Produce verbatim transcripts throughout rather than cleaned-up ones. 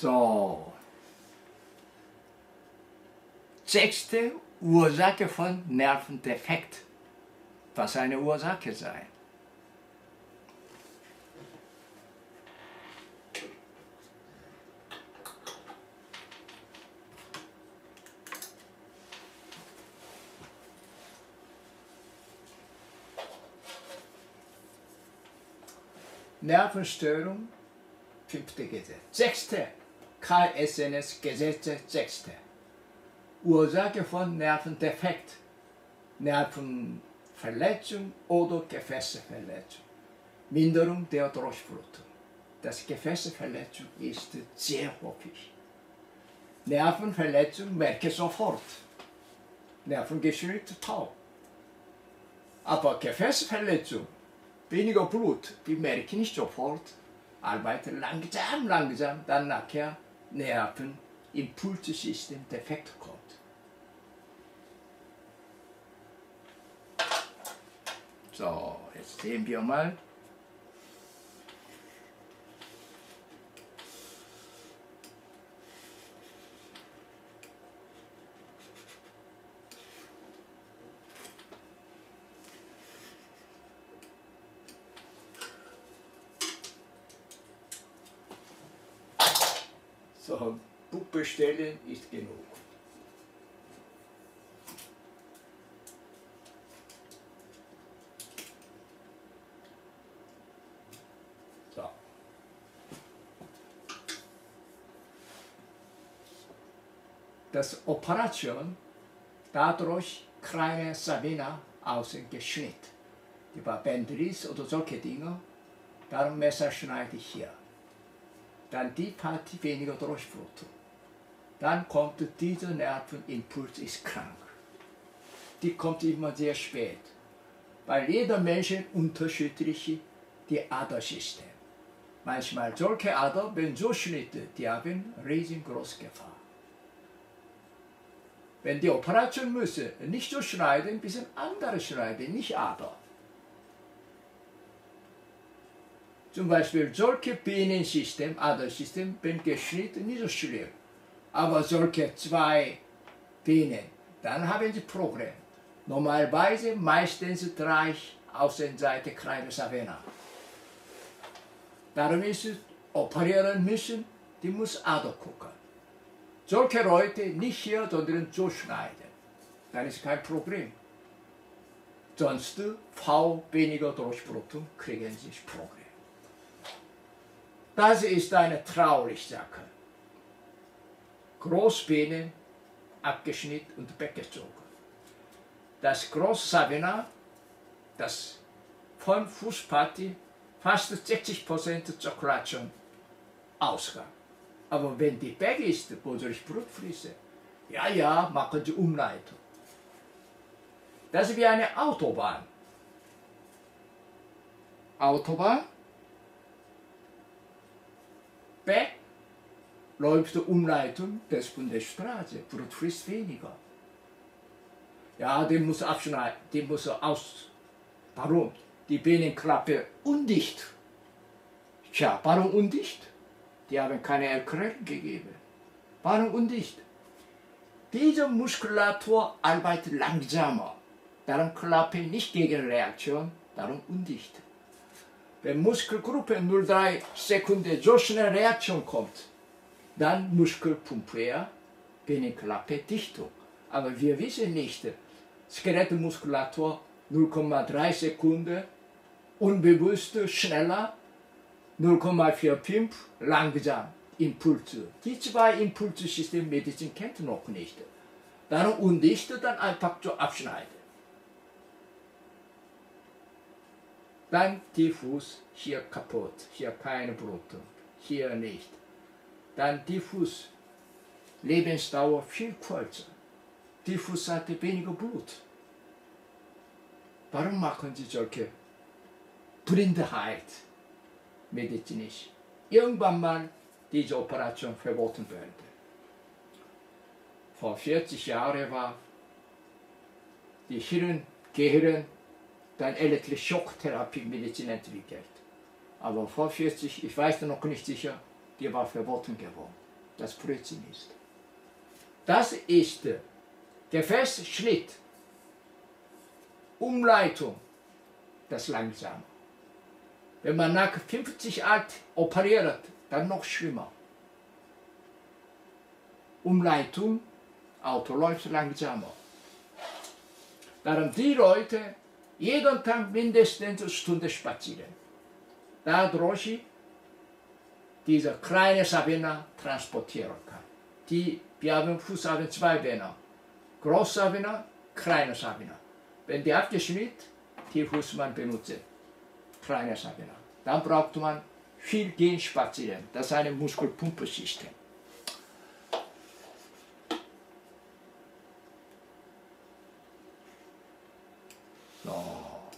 So. Sechste Ursache von Nervendefekt. Was eine Ursache sein? Nervenstörung, fünfte Gesetz. Sechste, K S N S-Gesetze, sechste. Ursache von Nervendefekt, Nervenverletzung oder Gefäßverletzung. Minderung der Durchblutung. Das Gefäßverletzung ist sehr häufig. Nervenverletzung merke sofort. Nervengeschnitt taub. Aber Gefäßverletzung, weniger Blut, die merken nicht sofort, arbeiten langsam, langsam, dann nachher Nervenimpulssystem defekt kommt. So, jetzt sehen wir mal. So, Buch bestellen ist genug. So. Das Operation, dadurch kleine Sabina außen geschnitten. Die war Bänderriss oder solche Dinge, darum Messer schneide ich hier. Dann die Partie weniger Durchblutung. Dann kommt dieser Nervenimpuls ist krank. Die kommt immer sehr spät, weil jeder Mensch unterschiedlich die Adersystem. Manchmal solche Ader, wenn so Schnitte, die haben riesengroße Gefahr. Wenn die Operation müssen, nicht so schneiden, ein bisschen andere schneiden, nicht Ader. Zum Beispiel solche Bienensystem, Adersystem, wenn geschnitten, nicht so schlimm. Aber solche zwei Bienen, dann haben sie Problem. Normalerweise meistens drei Außenseite kleine Savena. Darum ist es, operieren müssen, die muss Ader gucken. Solche Leute nicht hier, sondern so schneiden. Dann ist kein Problem. Sonst V weniger Durchblutung kriegen sie Problem. Das ist eine traurige Sache. Großbienen abgeschnitten und weggezogen. Das Großsavena, das von Fußpartie fast sechzig Prozent Zirkulation Ausgang. Aber wenn die weg ist, wo durch Blut fließt, ja, ja, machen sie Umleitung. Das ist wie eine Autobahn. Autobahn, weg, läuft die Umleitung des von der Straße, Blut fließt weniger. Ja, die muss abschneiden, die muss aus. Warum? Die Bienenklappe undicht. Tja, warum undicht? Die haben keine Erklärung gegeben. Warum undicht? Diese Muskulatur arbeitet langsamer. Darum Klappe nicht gegen Reaktion, darum undicht. Wenn Muskelgruppe null Komma drei Sekunden so schnell Reaktion kommt, dann Muskelpumpe, Bienenklappe Dichtung. Aber wir wissen nicht, Skelettmuskulatur null Komma drei Sekunden, unbewusst schneller, null Komma fünfundvierzig langsam, Impulse. Die zwei Impulssysteme Medizin kennt noch nicht. Darum undicht, dann einfach so abschneiden. Dann diffus, hier kaputt, hier keine Blutung, hier nicht. Dann diffus, Lebensdauer viel kürzer. Diffus hatte weniger Blut. Warum machen sie solche Blindheit medizinisch? Irgendwann mal diese Operation verboten werden. Vor vierzig Jahren war die Hirn, Gehirn, dann elektrische Schocktherapie Medizin entwickelt. Aber vor vierzig, ich weiß noch nicht sicher, die war verboten geworden. das Blödsinn ist. Das ist Gefäßschnitt, Umleitung, das langsam. Wenn man nach fünfzig alt operiert, dann noch schlimmer. Umleitung, Auto läuft langsamer. Darum die Leute jeden Tag mindestens eine Stunde spazieren. Dadurch diese kleine Sabina transportieren kann. Die, wir haben Fuß haben zwei Beine. Große Sabina, kleine Sabina. Wenn die abgeschnitten, die muss man benutzen. Kleine Sabina. Dann braucht man viel gehen spazieren. Das ist ein Muskelpumpensystem. So.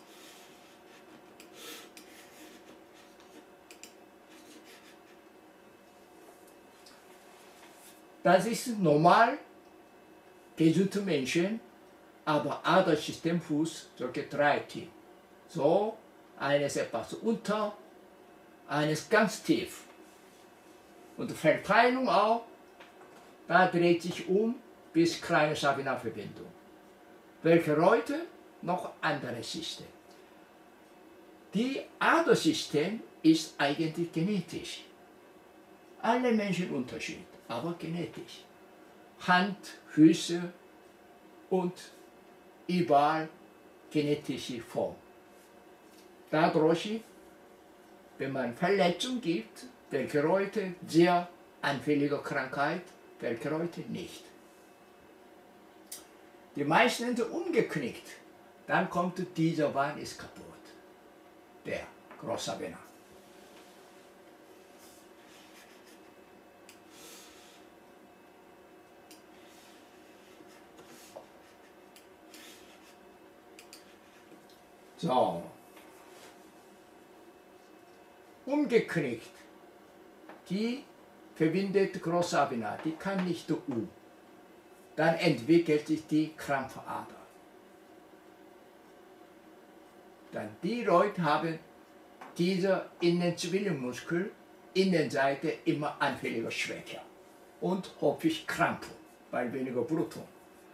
Das ist normal, gesunde Menschen, aber anderes System Fuß, solche drei Team. So, eines etwas unter, eines ganz tief. Und die Verteilung auch, da dreht sich um bis kleine Sabina-Verbindung. Welche Leute? Noch anderes System. Die Adersystem ist eigentlich genetisch. Alle Menschen unterschiedlich, aber genetisch. Hand, Füße und überall genetische Form. Dadurch, wenn man Verletzungen gibt, welche Leute sehr anfällige Krankheit, welche Leute nicht. Die meisten sind umgeknickt. Dann kommt dieser Bahn ist kaputt. Der große Vena. So. Umgeknickt. Die verbindet große Vena. Die kann nicht um. Dann entwickelt sich die Krampfader. Dann die Leute haben diese Innenzwiebelmuskel, Innenseite immer anfälliger Schwäche und häufig Krampf, weil weniger Blutung.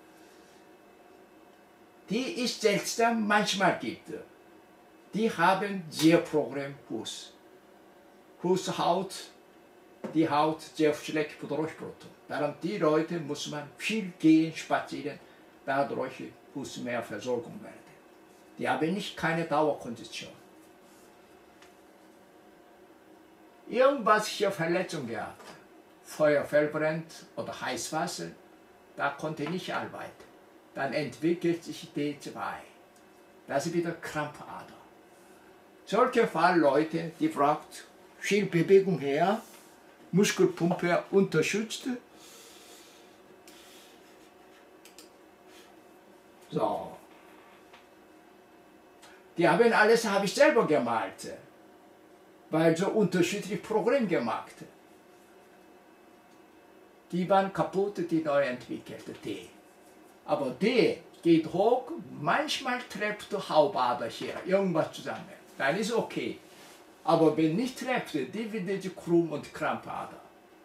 Die ist seltsam, manchmal gibt es. Die haben sehr Problem Fuß. Fußhaut, die Haut sehr schlecht durch Blutung. Darum die Leute muss man viel gehen, spazieren, dadurch muss mehr Versorgung werden. Die haben nicht keine Dauerkondition. Irgendwas hier Verletzung gehabt, Feuer verbrennt oder Heißwasser, da konnte ich nicht arbeiten. Dann entwickelt sich D zwei. Das ist wieder Krampfader. Solche Fall Leute, die braucht viel Bewegung her, Muskelpumpe unterstützt. So. Die haben alles, habe ich selber gemalt, weil so unterschiedliche Programme gemacht. Die waren kaputt, die neu entwickelte D. Aber D geht hoch, manchmal trifft der Hauptader hier irgendwas zusammen. Dann ist okay. Aber wenn nicht trifft, die wird die krumm und Krampfader.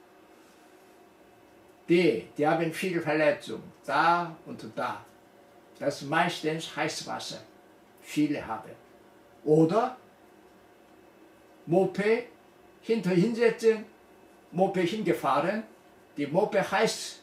D, die haben viele Verletzungen, da und da. Das ist meistens Heißwasser. Viele haben. Oder Moped hinter hinsetzen, Moped hingefahren, die Moped heiß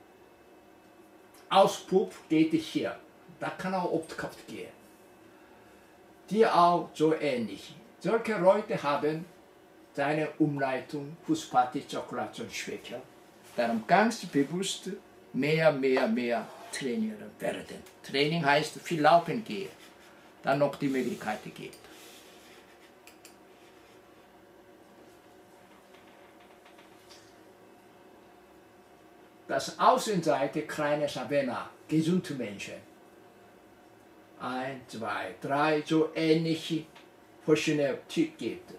Auspuff geht hier. Da kann auch oft kaputt gehen. Die auch so ähnlich. Solche Leute haben seine Umleitung, Fußpartizirkulationsschwäche. Darum ganz bewusst mehr, mehr, mehr trainieren werden. Training heißt viel laufen gehen. Dann noch die Möglichkeit gibt. Das Außenseite kleine Sabena, gesunde Menschen. Ein, zwei, drei, so ähnliche verschiedene Typen gibt.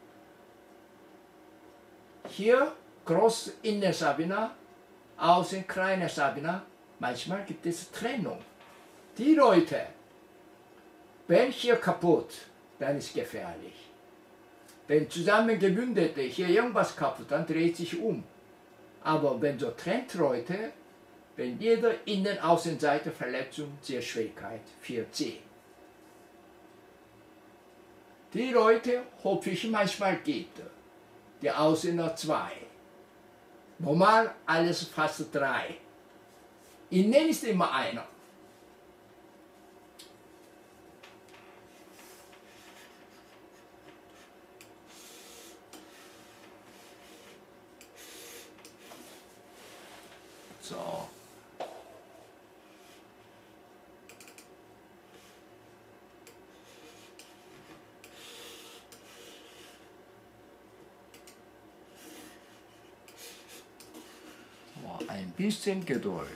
Hier große Innensabina, außen kleine Sabina. Manchmal gibt es Trennung. Die Leute, wenn hier kaputt, dann ist es gefährlich. Wenn zusammengebündete hier irgendwas kaputt, dann dreht sich um. Aber wenn so Trendleute, wenn jeder Innen-Außenseite Verletzung, sehr Schwierigkeit für C. Die Leute hoffe ich manchmal geht, die Ausländer zwei. Normal alles fast drei. Innen ist immer einer. So. Ein bisschen Geduld.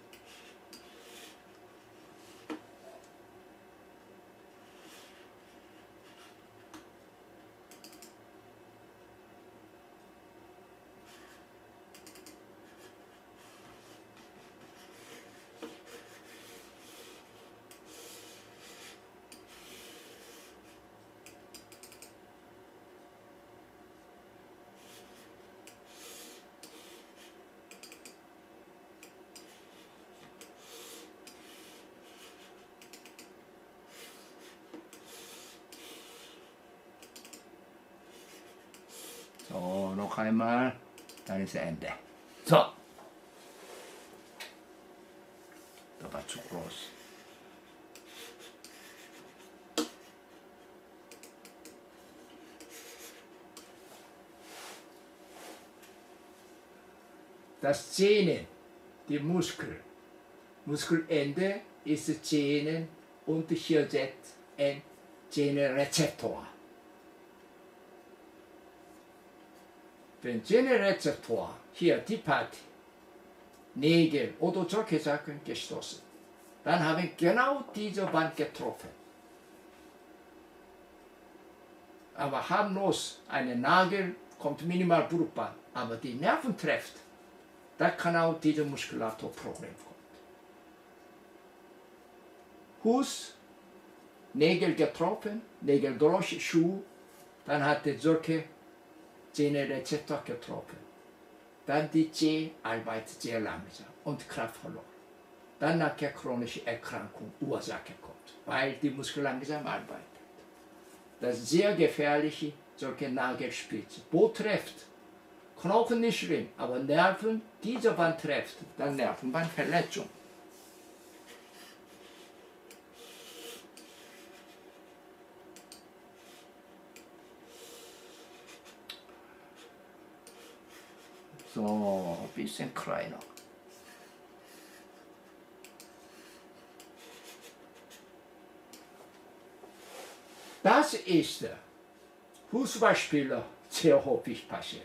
So, noch einmal, dann ist Ende. So. Das war zu groß. Das Zähnen, die Muskel, Muskelende ist Zähnen und hier setzt ein Zähnerezeptor. Wenn Zähnerezeptor hier die Partie, Nägel oder solche Sachen gestoßen, dann haben genau diese Wand getroffen. Aber harmlos, ein Nagel kommt minimal Blutbahn, aber die Nerven trifft, da kann auch diese Muskulaturproblem kommen. Fuß, Nägel getroffen, Nägel durch, Schuh, dann hat er solche Zähnerezeptor getroffen. Dann die Zähne arbeitet sehr langsam und Kraft verloren. Dann nachher chronische Erkrankung, Ursache kommt, weil die Muskel langsam arbeitet. Das ist sehr gefährliche, solche Nagelspitze. Wo trifft? Knochen nicht schlimm, aber Nerven, diese Wand trifft, dann Nervenbandverletzung. So, ein bisschen kleiner. Das ist Fußballspieler sehr häufig passiert.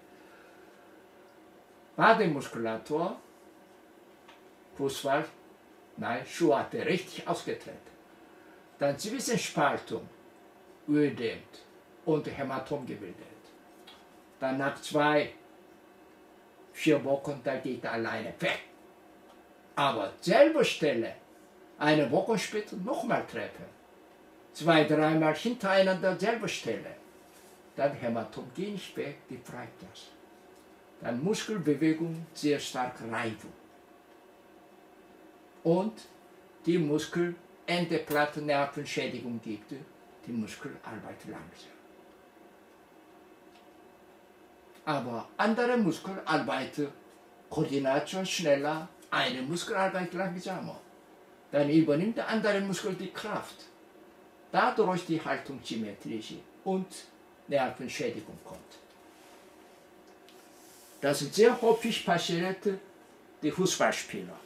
Wadenmuskulatur, Fußball, nein, Schuh hat er richtig ausgetreten. Dann Zwischenspaltung, Ödemt und Hämatom gebildet. Dann nach zwei Vier Wochen, da geht er alleine weg. Aber selbe Stelle, eine Woche später nochmal treffen. Zwei, dreimal hintereinander selbe Stelle. Dann Hämatom geht nicht weg, die bleibt das. Dann Muskelbewegung, sehr stark Reibung. Und die Muskelendplatte Nervenschädigung gibt, die Muskel arbeitet langsam. Aber andere Muskeln arbeiten Koordination schneller, eine Muskel arbeitet langsamer. Dann übernimmt der andere Muskel die Kraft. Dadurch die Haltung symmetrisch und Nervenschädigung kommt. Das ist sehr häufig passiert, die Fußballspieler.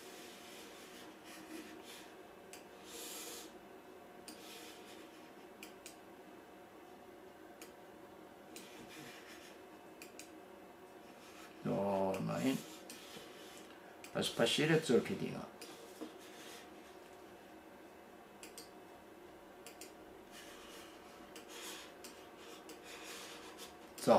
So, nein. Was passiert solche Dinge? So.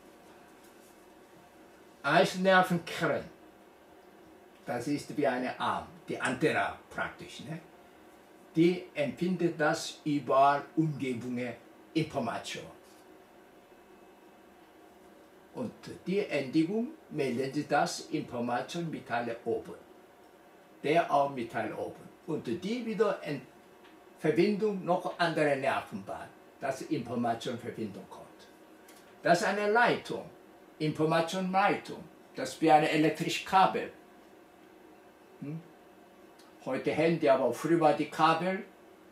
Eisnervenkern. Das ist wie eine Arm, die Antera praktisch. Ne? Die empfindet das überall Umgebungen, Information. Und die Endigung melden Sie das Informationsmitteilung oben. Der auch Mitteilung oben. Und die wieder in Verbindung noch andere Nervenbahn, dass Informationsverbindung kommt. Das ist eine Leitung, Informationsleitung. Das ist wie ein elektrisches Kabel. Hm? Heute Handy, aber früher war die Kabel,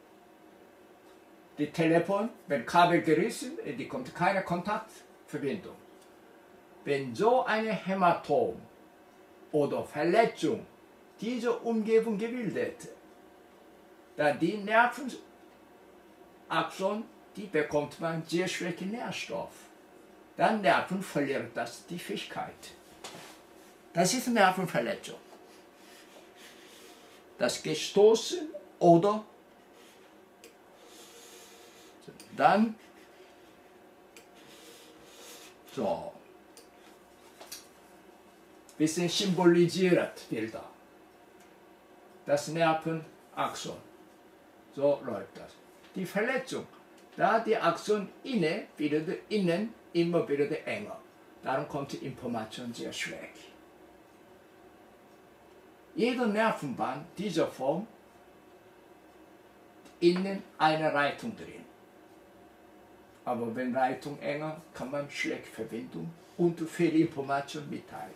die Telefon, wenn Kabel gerissen, die kommt keine Kontaktverbindung. Wenn so eine Hämatom oder Verletzung diese Umgebung gebildet, dann die Nervenachsen, die bekommt man sehr schlechten Nährstoff. Dann Nerven verliert das die Fähigkeit. Das ist Nervenverletzung. Das gestoßen oder dann so bisschen symbolisiert Bilder. Das Nervenachson. So läuft das. Die Verletzung, da die Achson innen bildet innen immer bildet enger. Darum kommt die Information sehr schräg. Jede Nervenbahn dieser Form innen eine Leitung drin. Aber wenn Leitung enger, kann man schlecht Verbindung und Fehlinformation mitteilt.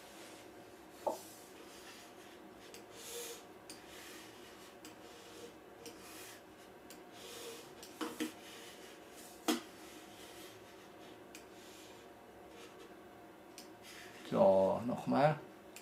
So, nochmal.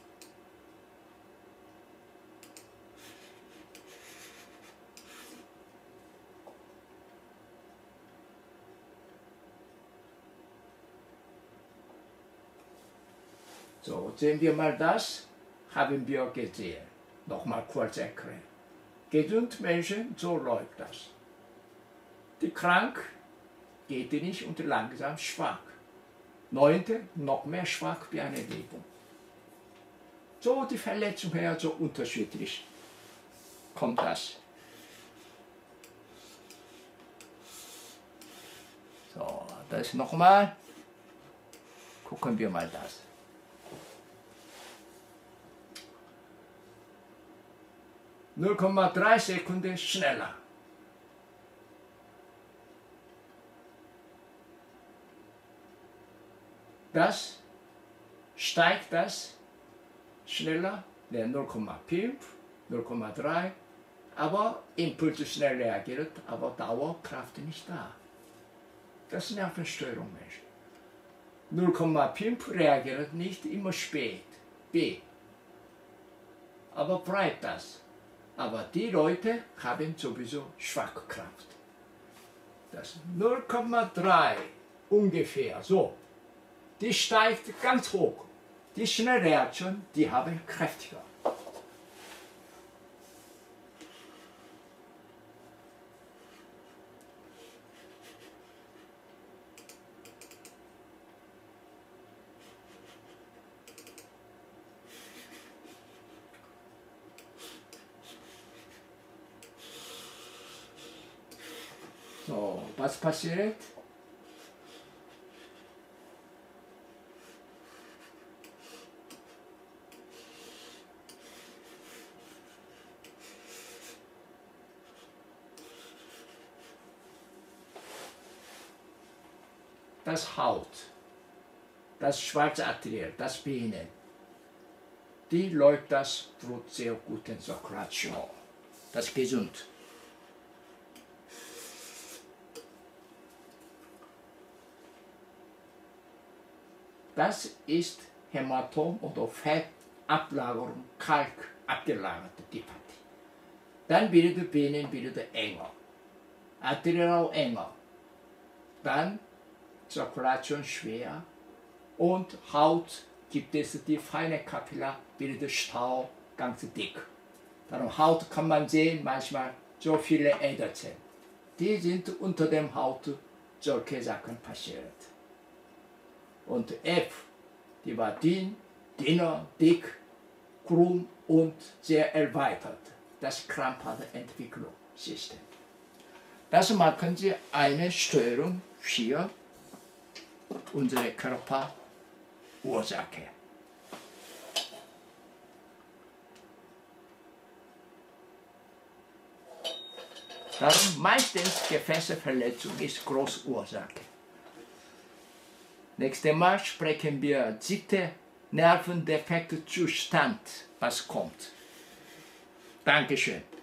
So, sehen wir mal das, haben wir gesehen. Nochmal kurz erklären. Gesund Menschen, so läuft das. Die krank geht nicht und langsam schwach. Neunte, noch mehr schwach wie eine Lebung. So die Verletzung her, so unterschiedlich kommt das. So, das nochmal. Gucken wir mal das. null Komma drei Sekunden schneller. Das steigt das schneller, der null Komma fünf, null Komma drei, aber Impuls schnell reagiert, aber Dauerkraft nicht da. Das ist Nervenstörung, Mensch. null Komma fünf reagiert nicht immer spät, B. Aber bleibt das. Aber die Leute haben sowieso Schwachkraft. Das null Komma drei ungefähr, so. Die steigt ganz hoch. Die Schnellreaktion, die haben kräftiger. So, was passiert? Das Haut, das schwarze Arteriell, das Venen, die läuft das Blut sehr gut in Zirkulation. Das ist gesund. Das ist Hämatom oder Fettablagerung, Kalk abgelagerte Dipathie. Dann bildet Venen bildet enger, Arteriell auch enger. Dann Zirkulation schwer und Haut gibt es die feine Kapillar, bildet Stau ganz dick. Darum Haut kann man sehen, manchmal so viele Äderzellen. Die sind unter dem Haut, solche Sachen passiert. Und F, die war dünn, dünner, dick, krumm und sehr erweitert. Das krampfhafte Entwicklungssystem. Das machen Sie eine Störung für unsere Körper Ursache. Darum meistens Gefäßverletzung ist Großursache. Nächstes Mal sprechen wir siebte Nervendefektzustand, was kommt. Dankeschön.